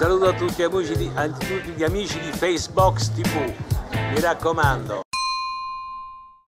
saluto a tutti gli amici di faceBox TV, mi raccomando.